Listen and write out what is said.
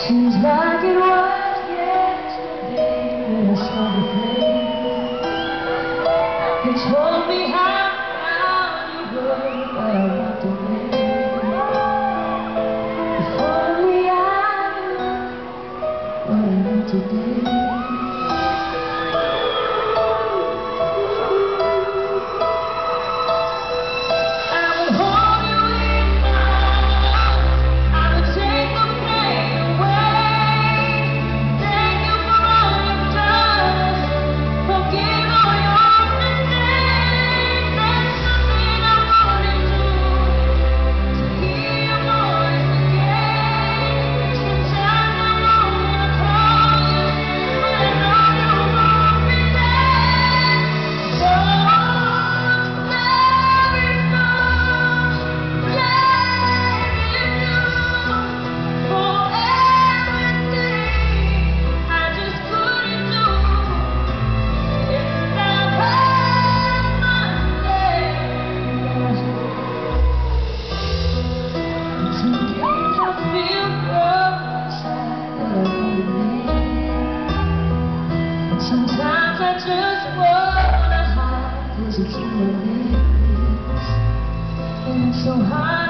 Seems like it was yesterday when I saw the flame. You told me how proud you were, but I want to blame. If only I knew what I know today. Sometimes I just wanna hide, 'cause it's your lips, and it's so hard.